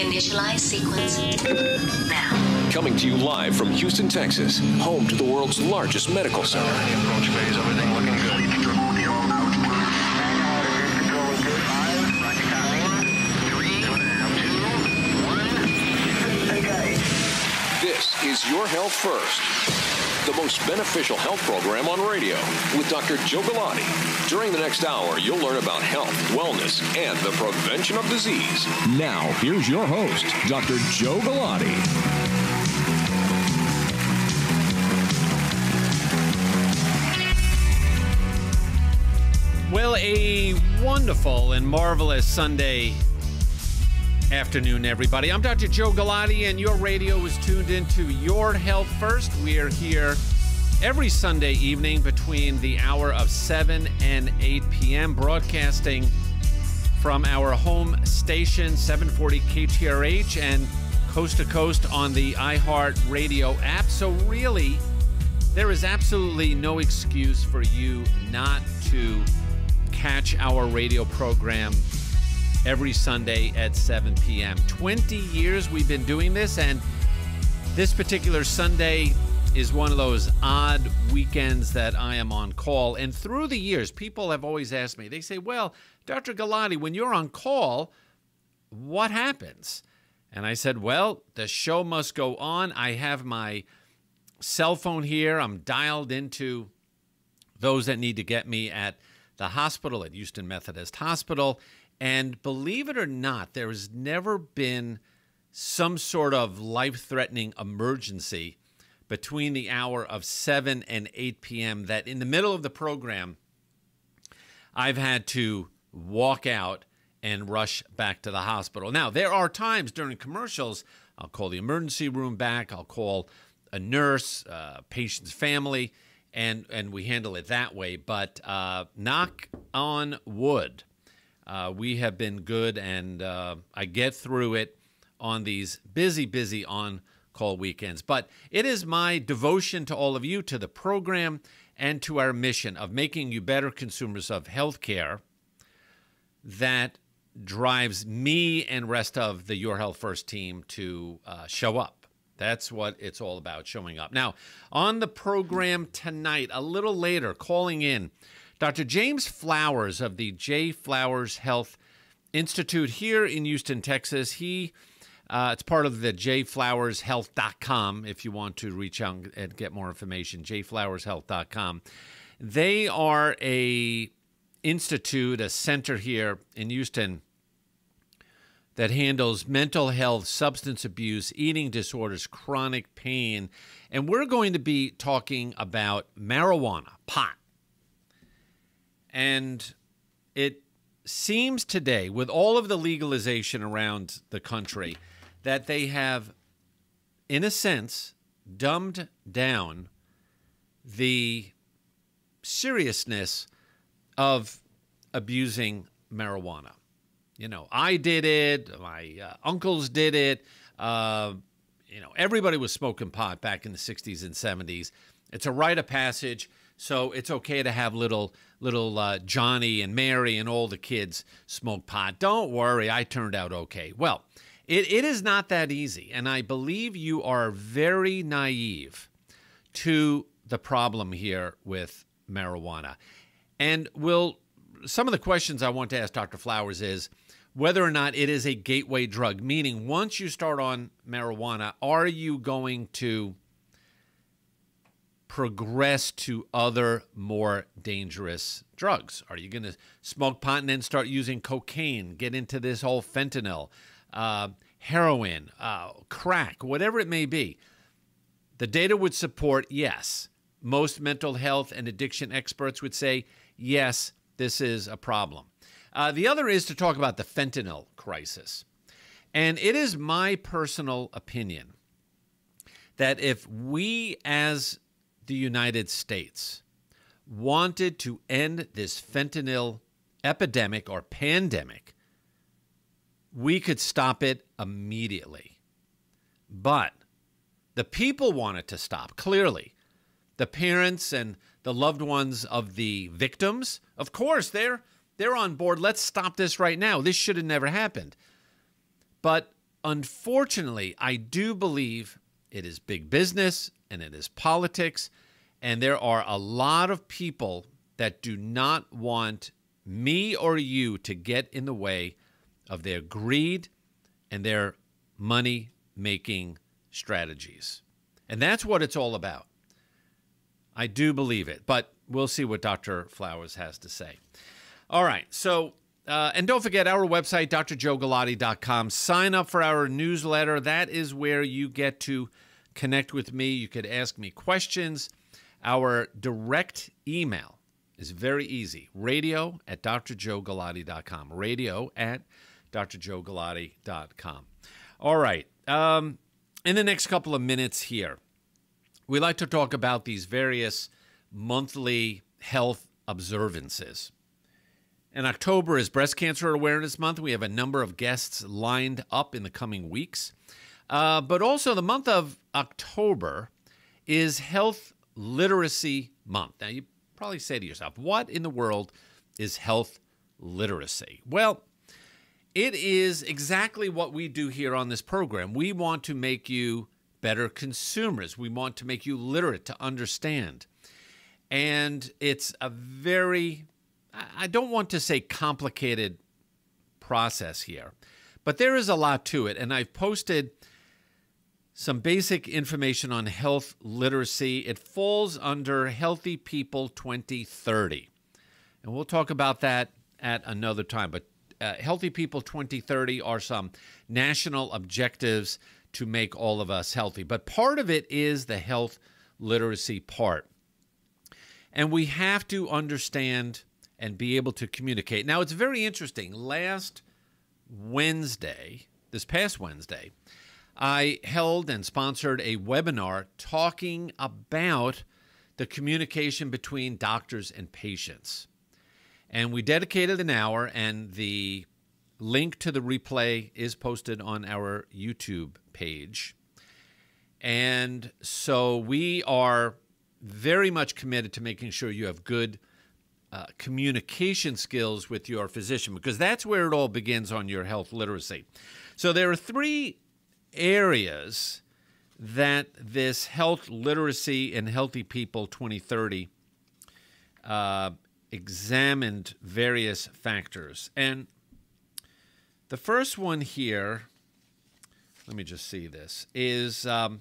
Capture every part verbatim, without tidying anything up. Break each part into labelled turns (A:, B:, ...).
A: Initialize sequence now.
B: Coming to you live from Houston, Texas, home to the world's largest medical center.
C: Approach phase, everything looking good.
B: This is Your Health First, the most beneficial health program on radio with Doctor Joe Galati. During the next hour, you'll learn about health, wellness, and the prevention of disease. Now, here's your host, Doctor Joe Galati.
D: Well, a wonderful and marvelous Sunday afternoon, everybody. I'm Doctor Joe Galati, and your radio is tuned into Your Health First. We are here every Sunday evening between the hour of seven and eight p.m., broadcasting from our home station, seven forty K T R H, and coast to coast on the iHeart radio app. So really, there is absolutely no excuse for you not to catch our radio program every Sunday at seven p.m. twenty years we've been doing this, and this particular Sunday is one of those odd weekends that I am on call. And through the years, people have always asked me, they say, well, Doctor Galati, when you're on call, what happens? And I said, well, the show must go on. I have my cell phone here. I'm dialed into those that need to get me at the hospital, at Houston Methodist Hospital. And believe it or not, there has never been some sort of life-threatening emergency between the hour of seven and eight p.m. that in the middle of the program, I've had to walk out and rush back to the hospital. Now, there are times during commercials, I'll call the emergency room back, I'll call a nurse, uh, patient's family, and, and we handle it that way. But uh, knock on wood, uh, we have been good, and uh, I get through it on these busy, busy on-call weekends. But it is my devotion to all of you, to the program, and to our mission of making you better consumers of healthcare that drives me and rest of the Your Health First team to uh, show up. That's what it's all about, showing up. Now, on the program tonight, a little later, calling in Doctor James Flowers of the J. Flowers Health Institute here in Houston, Texas. He Uh, it's part of the j flowers health dot com if you want to reach out and get more information, j flowers health dot com. They are a institute, a center here in Houston that handles mental health, substance abuse, eating disorders, chronic pain. And we're going to be talking about marijuana, pot. And it seems today, with all of the legalization around the country, that they have, in a sense, dumbed down the seriousness of abusing marijuana. You know, I did it, my uh, uncles did it, uh, you know, everybody was smoking pot back in the sixties and seventies. It's a rite of passage, so it's okay to have little little uh, Johnny and Mary and all the kids smoke pot. Don't worry, I turned out okay. Well, it, it is not that easy, and I believe you are very naive to the problem here with marijuana. And will some of the questions I want to ask Doctor Flowers is whether or not it is a gateway drug, meaning once you start on marijuana, are you going to progress to other more dangerous drugs? Are you going to smoke pot and then start using cocaine, get into this whole fentanyl, uh, heroin, uh, crack, whatever it may be? The data would support yes. Most mental health and addiction experts would say, yes, this is a problem. Uh, the other is to talk about the fentanyl crisis. And it is my personal opinion that if we as the United States wanted to end this fentanyl epidemic or pandemic, we could stop it immediately. But the people want it to stop, clearly. The parents and the loved ones of the victims, of course, they're they're on board. Let's stop this right now. This should have never happened. But unfortunately, I do believe it is big business and it is politics, and there are a lot of people that do not want me or you to get in the way of their greed and their money-making strategies. And that's what it's all about. I do believe it, but we'll see what Doctor Flowers has to say. All right, so, uh, and don't forget our website, d r joe galati dot com. Sign up for our newsletter. That is where you get to connect with me. You could ask me questions. Our direct email is very easy, radio at d r joe galati dot com, radio at d r joe galati dot com. All right, um, in the next couple of minutes here, we like to talk about these various monthly health observances. And October is Breast Cancer Awareness Month. We have a number of guests lined up in the coming weeks. Uh, but also the month of October is Health Literacy Month. Now, you probably say to yourself, what in the world is health literacy? Well, it is exactly what we do here on this program. We want to make you better consumers. We want to make you literate to understand. And it's a very, I don't want to say complicated process here, but there is a lot to it. And I've posted some basic information on health literacy. It falls under Healthy People twenty thirty. And we'll talk about that at another time. But uh, Healthy People twenty thirty are some national objectives to make all of us healthy. But part of it is the health literacy part. And we have to understand and be able to communicate. Now, it's very interesting. Last Wednesday, this past Wednesday, I held and sponsored a webinar talking about the communication between doctors and patients. And we dedicated an hour, and the link to the replay is posted on our YouTube page. And so we are very much committed to making sure you have good uh, communication skills with your physician, because that's where it all begins on your health literacy. So there are three areas that this health literacy and Healthy People twenty thirty uh, examined various factors. And the first one here, let me just see this, is um,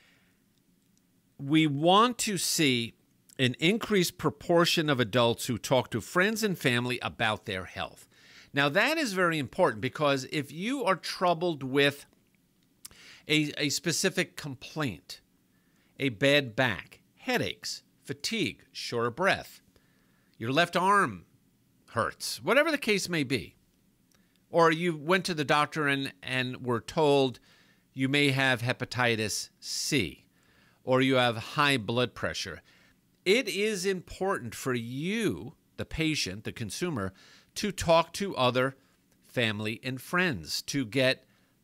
D: we want to see an increased proportion of adults who talk to friends and family about their health. Now, that is very important, because if you are troubled with a, a specific complaint, a bad back, headaches, fatigue, short of breath, your left arm hurts, whatever the case may be, or you went to the doctor and, and were told you may have hepatitis C, or you have high blood pressure, it is important for you, the patient, the consumer, to talk to other family and friends, to get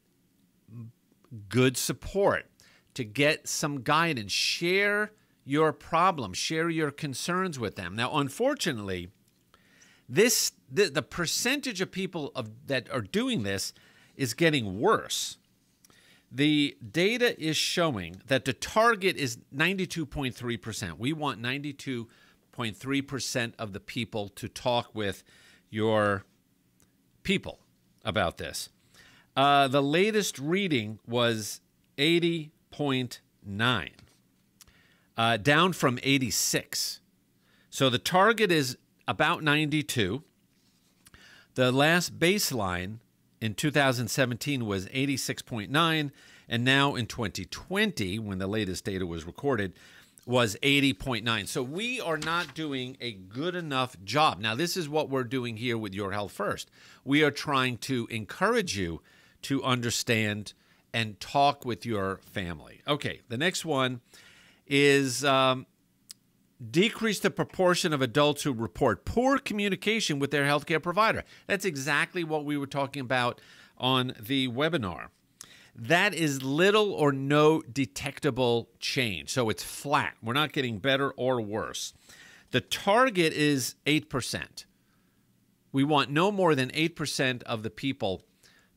D: good support, to get some guidance, share your problems, share your concerns with them. Now, unfortunately, this the, the percentage of people of, that are doing this is getting worse. The data is showing that the target is ninety-two point three percent. We want ninety-two point three percent of the people to talk with your people about this. Uh, the latest reading was eighty point nine, uh, down from eighty-six. So the target is about ninety-two. The last baseline in two thousand seventeen was eighty-six point nine, and now in twenty twenty, when the latest data was recorded, was eighty point nine. So we are not doing a good enough job. Now, this is what we're doing here with Your Health First. We are trying to encourage you to understand and talk with your family. Okay, the next one is um, decrease the proportion of adults who report poor communication with their healthcare provider. That's exactly what we were talking about on the webinar. That is little or no detectable change. So it's flat. We're not getting better or worse. The target is eight percent. We want no more than eight percent of the people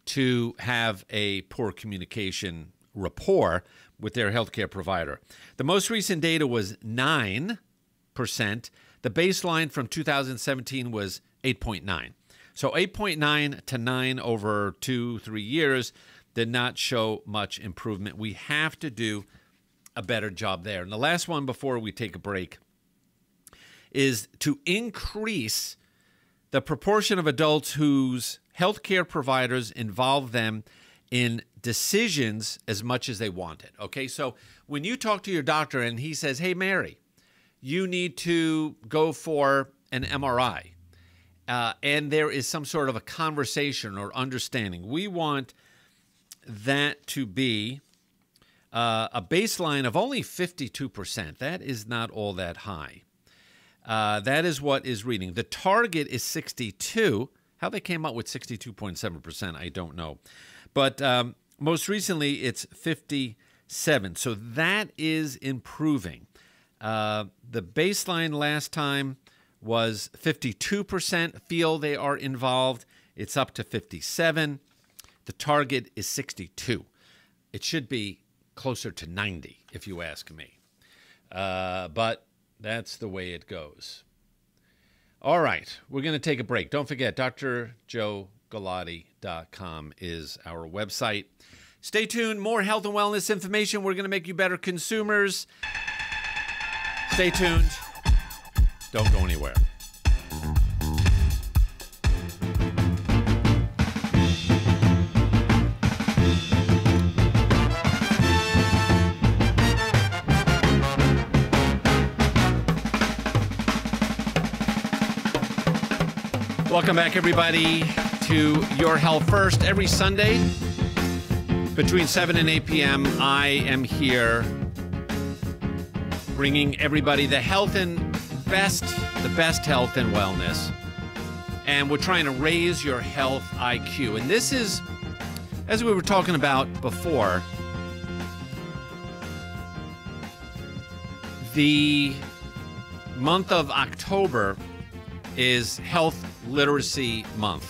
D: to have a poor communication rapport with their healthcare provider. The most recent data was nine percent. The baseline from two thousand seventeen was eight point nine. So eight point nine to nine over two, three years did not show much improvement. We have to do a better job there. And the last one before we take a break is to increase the proportion of adults whose healthcare providers involve them in decisions as much as they want it. Okay, so when you talk to your doctor and he says, hey, Mary, you need to go for an M R I, uh, and there is some sort of a conversation or understanding, we want that to be uh, a baseline of only fifty-two percent. That is not all that high. Uh, that is what is reading. The target is sixty-two. How they came up with sixty-two point seven percent, I don't know. But um, most recently, it's fifty-seven. So that is improving. Uh, the baseline last time was fifty-two percent feel they are involved. It's up to fifty-seven. The target is sixty-two. It should be closer to ninety, if you ask me. Uh, but that's the way it goes. All right, we're going to take a break. Don't forget, D R Joe Galati dot com is our website. Stay tuned. More health and wellness information. We're going to make you better consumers. Stay tuned. Don't go anywhere. Welcome back, everybody, to Your Health First. Every Sunday between seven and eight p m, I am here bringing everybody the health and best, the best health and wellness. And we're trying to raise your health I Q. And this is, as we were talking about before, the month of October is Health Literacy Month.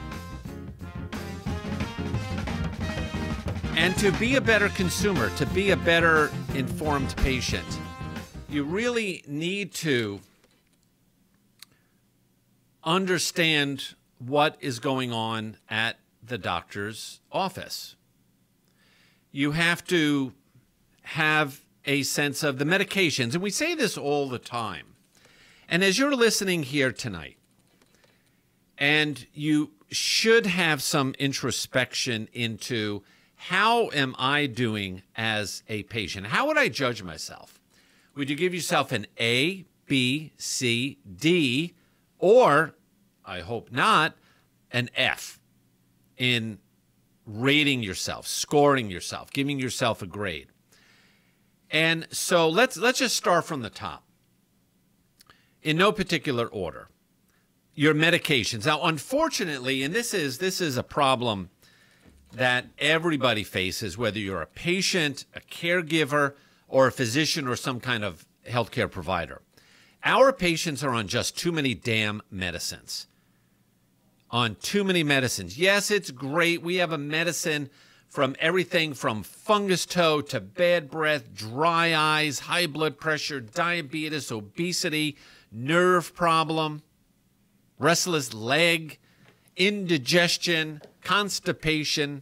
D: And to be a better consumer, to be a better informed patient, you really need to understand what is going on at the doctor's office. You have to have a sense of the medications, and we say this all the time. And as you're listening here tonight, and you should have some introspection into how am I doing as a patient? How would I judge myself? Would you give yourself an A, B, C, D, or, I hope not, an F in rating yourself, scoring yourself, giving yourself a grade? And so let's let's just start from the top. In no particular order, your medications. Now, unfortunately, and this is this is a problem that everybody faces, whether you're a patient, a caregiver, or a physician, or some kind of healthcare provider. Our patients are on just too many damn medicines. On too many medicines. Yes, it's great. We have a medicine from everything from fungus toe to bad breath, dry eyes, high blood pressure, diabetes, obesity, nerve problem, restless leg, indigestion, constipation.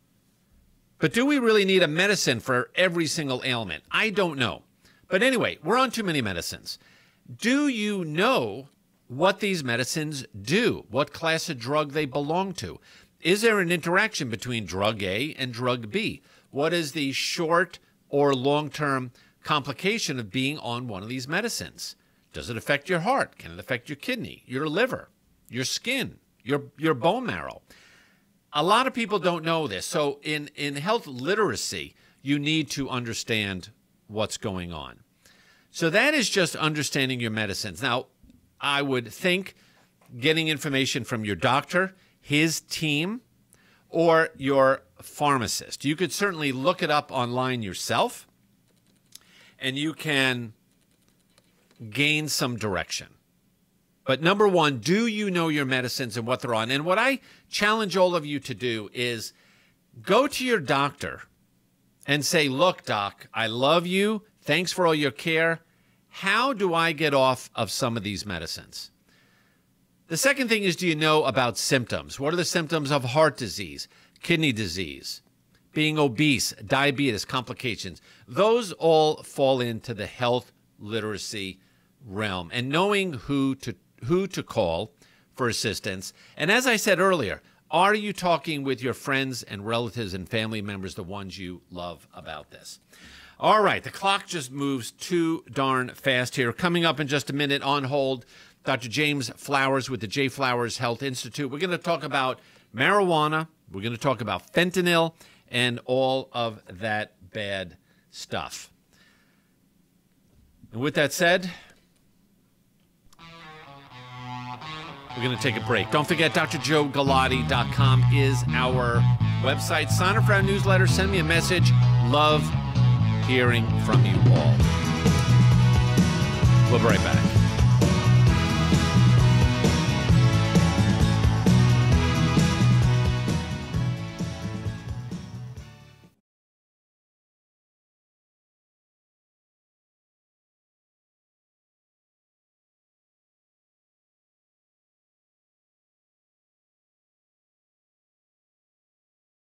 D: But do we really need a medicine for every single ailment? I don't know. But anyway, we're on too many medicines. Do you know what these medicines do? What class of drug they belong to? Is there an interaction between drug A and drug B? What is the short or long-term complication of being on one of these medicines? Does it affect your heart? Can it affect your kidney, your liver, your skin, your, your bone marrow? A lot of people don't know this. So in, in health literacy, you need to understand what's going on. So that is just understanding your medicines. Now, I would think getting information from your doctor, his team, or your pharmacist. You could certainly look it up online yourself, and you can gain some direction. But number one, do you know your medicines and what they're on? And what I challenge all of you to do is go to your doctor and say, look, doc, I love you. Thanks for all your care. How do I get off of some of these medicines? The second thing is, do you know about symptoms? What are the symptoms of heart disease, kidney disease, being obese, diabetes, complications? Those all fall into the health literacy realm, and knowing who to who to call for assistance. And as I said earlier, are you talking with your friends and relatives and family members, the ones you love, about this? All right, the clock just moves too darn fast here. Coming up in just a minute, on hold, Doctor James Flowers with the J. Flowers Health Institute. We're going to talk about marijuana. We're going to talk about fentanyl and all of that bad stuff. And with that said, we're going to take a break. Don't forget, D R joe galati dot com is our website. Sign up for our newsletter. Send me a message. Love hearing from you all. We'll be right back.